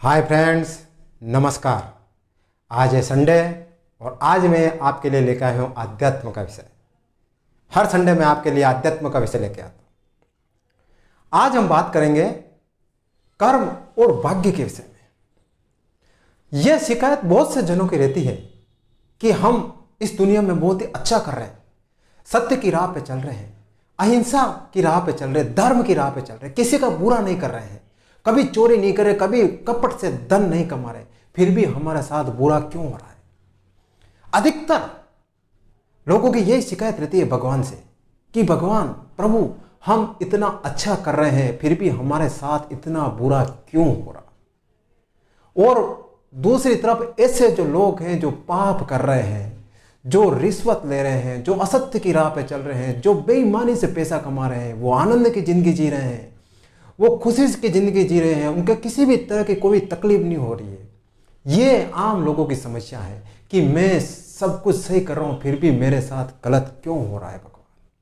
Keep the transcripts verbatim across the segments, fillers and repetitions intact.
Hi friends, नमस्कार। आज है संडे और आज मैं आपके लिए लेकर आया हूँ आध्यात्म का विषय। हर संडे में आपके लिए आध्यात्म का विषय लेकर आता हूँ। आज हम बात करेंगे कर्म और भाग्य के विषय में। यह शिकायत बहुत से जनों की रहती है कि हम इस दुनिया में बहुत ही अच्छा कर रहे हैं, सत्य की राह पे चल रहे हैं, अहिंसा की राह पे चल रहे हैं, धर्म की राह पे चल रहे हैं, किसी का बुरा नहीं कर रहे हैं, कभी चोरी नहीं करे, कभी कपट से धन नहीं कमा रहे, फिर भी हमारे साथ बुरा क्यों हो रहा है। अधिकतर लोगों की यही शिकायत रहती है भगवान से कि भगवान प्रभु हम इतना अच्छा कर रहे हैं फिर भी हमारे साथ इतना बुरा क्यों हो रहा। और दूसरी तरफ ऐसे जो लोग हैं जो पाप कर रहे हैं, जो रिश्वत ले रहे हैं, जो असत्य की राह पे चल रहे हैं, जो बेईमानी से पैसा कमा रहे हैं, वो आनंद की जिंदगी जी रहे हैं, वो खुशी की ज़िंदगी जी रहे हैं, उनके किसी भी तरह की कोई तकलीफ नहीं हो रही है। ये आम लोगों की समस्या है कि मैं सब कुछ सही कर रहा हूँ फिर भी मेरे साथ गलत क्यों हो रहा है भगवान।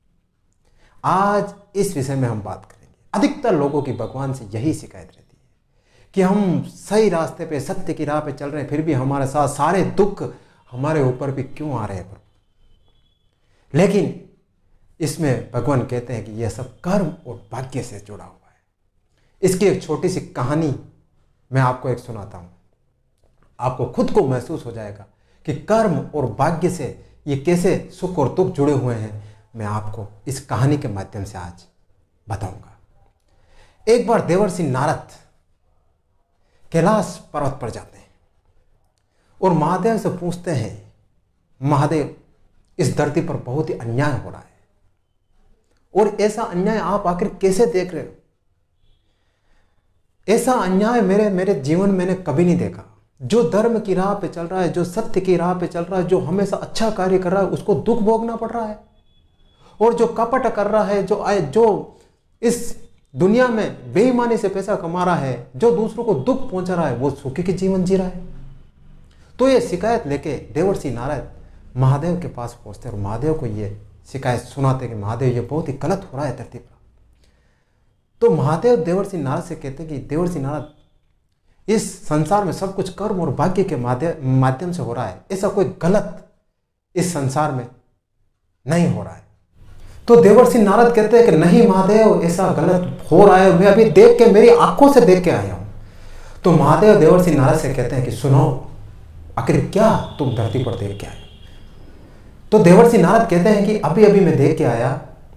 आज इस विषय में हम बात करेंगे। अधिकतर लोगों की भगवान से यही शिकायत रहती है कि हम सही रास्ते पे, सत्य की राह पे चल रहे हैं फिर भी हमारे साथ सारे दुख हमारे ऊपर भी क्यों आ रहे हैं प्रभु। लेकिन इसमें भगवान कहते हैं कि यह सब कर्म और भाग्य से जुड़ा हुआ है। इसकी एक छोटी सी कहानी मैं आपको एक सुनाता हूँ। आपको खुद को महसूस हो जाएगा कि कर्म और भाग्य से ये कैसे सुख और दुख जुड़े हुए हैं। मैं आपको इस कहानी के माध्यम से आज बताऊंगा। एक बार देवर्षि नारद कैलाश पर्वत पर जाते हैं और महादेव से पूछते हैं, महादेव इस धरती पर बहुत ही अन्याय हो रहा है और ऐसा अन्याय आप आखिर कैसे देख रहे हो। ऐसा अन्याय मेरे मेरे जीवन में मैंने कभी नहीं देखा। जो धर्म की राह पे चल रहा है, जो सत्य की राह पे चल रहा है, जो हमेशा अच्छा कार्य कर रहा है, उसको दुख भोगना पड़ रहा है। और जो कपट कर रहा है, जो जो इस दुनिया में बेईमानी से पैसा कमा रहा है, जो दूसरों को दुख पहुंचा रहा है, वो सुखी के जीवन जी रहा है। तो ये शिकायत लेके देवर्षि नारद महादेव के पास पहुंचते और महादेव को ये शिकायत सुनाते कि महादेव ये बहुत ही गलत हो रहा है धरती पर। तो महादेव देवर्षि नारद से कहते कि देवर्षि नारद, इस संसार में सब कुछ कर्म और भाग्य के माध्यम माध्यम से हो रहा है, ऐसा कोई गलत इस संसार में नहीं हो रहा है। तो देवर्षि नारद कहते हैं कि नहीं महादेव, ऐसा गलत हो रहा है, मैं अभी देख के, मेरी आंखों से देख के आया हूं। तो महादेव देवर्षि नारद से कहते हैं कि सुनो, आखिर क्या तुम धरती पर देख के आए। तो देवर्षि नारद कहते हैं कि अभी अभी मैं देख के आया,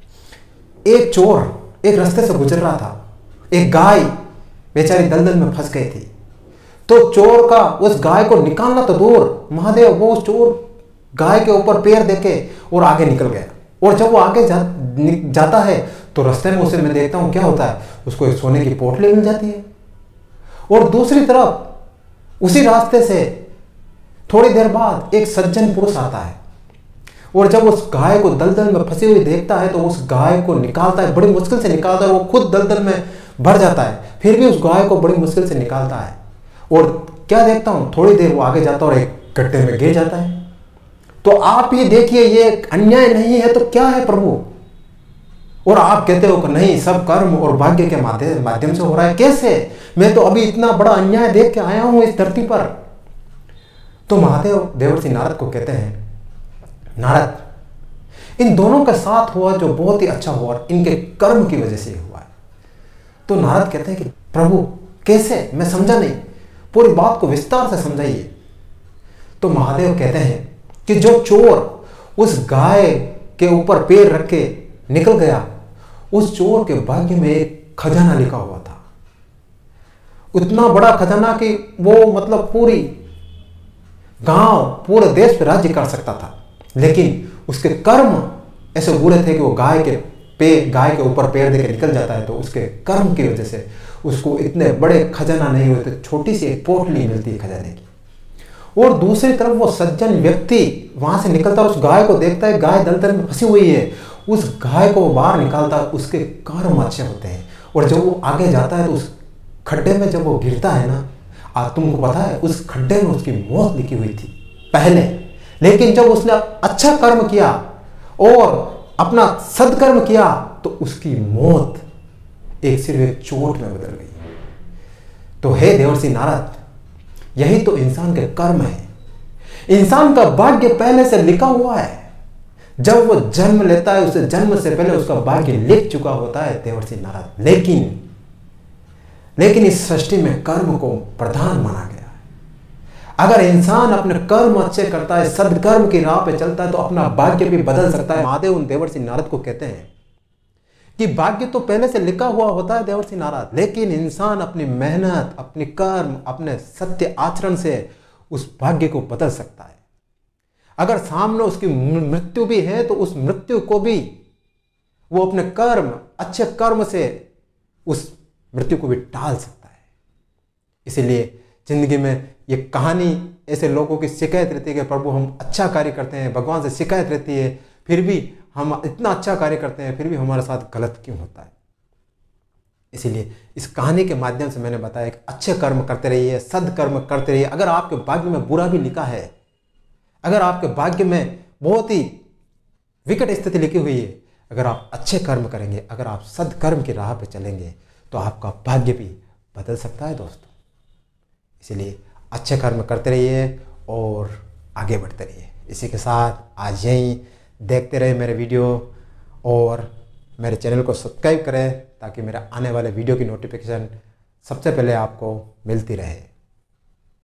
एक चोर एक रास्ते से गुजर रहा था, एक गाय बेचारी दलदल में फंस गई थी। तो चोर का उस गाय को निकालना तो दूर, महादेव वो उस चोर गाय के ऊपर पैर देके और आगे निकल गया। और जब वो आगे जा, जाता है तो रास्ते में उसे मैं देखता हूं क्या होता है, उसको एक सोने की पोटली मिल जाती है। और दूसरी तरफ उसी रास्ते से थोड़ी देर बाद एक सज्जन पुरुष आता है और जब उस गाय को दलदल में फंसी हुई देखता है तो उस गाय को निकालता है, बड़ी मुश्किल से निकालता है। वो खुद दलदल में भर जाता है, फिर भी उस गाय को बड़ी मुश्किल से निकालता है। और क्या देखता हूं, थोड़ी देर वो आगे जाता है और एक गड्ढे में गिर जाता है। तो आप ये देखिए, ये अन्याय नहीं है तो क्या है प्रभु। और आप कहते हो कि नहीं, सब कर्म और भाग्य के माध्यम से हो रहा है। कैसे? मैं तो अभी इतना बड़ा अन्याय देख के आया हूं इस धरती पर। तो महादेव देवर्षि नारद को कहते हैं, नारद, इन दोनों के साथ हुआ जो बहुत ही अच्छा हुआ, इनके कर्म की वजह से हुआ है। तो नारद कहते हैं कि प्रभु कैसे, मैं समझा नहीं, पूरी बात को विस्तार से समझाइए। तो महादेव कहते हैं कि जो चोर उस गाय के ऊपर पैर रख के निकल गया, उस चोर के भाग्य में एक खजाना लिखा हुआ था। उतना बड़ा खजाना कि वो मतलब पूरी गांव, पूरे देश पे राज्य कर सकता था। लेकिन उसके कर्म ऐसे बुरे थे कि वो गाय के पे गाय के ऊपर पैर देकर निकल जाता है। तो उसके कर्म की वजह से उसको इतने बड़े खजाना नहीं हुए, तो छोटी सी एक पोटली मिलती है खजाने की। और दूसरी तरफ वो सज्जन व्यक्ति वहां से निकलता है, उस गाय को देखता है, गाय दलदल में फंसी हुई है, उस गाय को बाहर निकालता है, उसके कर्म अच्छे होते हैं। और जब वो आगे जाता है तो उस खड्डे में जब वो गिरता है ना, आज तुमको पता है उस खड्डे में उसकी मौत लिखी हुई थी पहले। लेकिन जब उसने अच्छा कर्म किया और अपना सदकर्म किया तो उसकी मौत एक सिर्फ एक चोट में बदल गई। तो हे देवर्षि नारद, यही तो इंसान के कर्म है। इंसान का भाग्य पहले से लिखा हुआ है। जब वो जन्म लेता है, उसे जन्म से पहले उसका भाग्य लिख चुका होता है देवर्षि नारद। लेकिन लेकिन इस सृष्टि में कर्म को प्रधान माना गया है। अगर इंसान अपने कर्म अच्छे करता है, सदकर्म की राह पे चलता है, तो अपना भाग्य भी बदल सकता है। महादेव उन देवर्षि नारद को कहते हैं कि भाग्य तो पहले से लिखा हुआ होता है देवर्षि नारद, लेकिन इंसान अपनी मेहनत, अपनी कर्म, अपने सत्य आचरण से उस भाग्य को बदल सकता है। अगर सामने उसकी मृत्यु भी है, तो उस मृत्यु को भी वो अपने कर्म, अच्छे कर्म से उस मृत्यु को भी टाल सकता है। इसीलिए जिंदगी में ये कहानी ऐसे लोगों की शिकायत रहती है कि प्रभु हम अच्छा कार्य करते हैं, भगवान से शिकायत रहती है, फिर भी हम इतना अच्छा कार्य करते हैं, फिर भी हमारे साथ गलत क्यों होता है। इसीलिए इस कहानी के माध्यम से मैंने बताया कि अच्छे कर्म करते रहिए, सदकर्म करते रहिए। अगर आपके भाग्य में बुरा भी लिखा है, अगर आपके भाग्य में बहुत ही विकट स्थिति लिखी हुई है, अगर आप अच्छे कर्म करेंगे, अगर आप सदकर्म की राह पे चलेंगे, तो आपका भाग्य भी बदल सकता है दोस्तों। इसीलिए अच्छे कर्म करते रहिए और आगे बढ़ते रहिए। इसी के साथ आज यहीं देखते रहे मेरे वीडियो और मेरे चैनल को सब्सक्राइब करें, ताकि मेरे आने वाले वीडियो की नोटिफिकेशन सबसे पहले आपको मिलती रहे।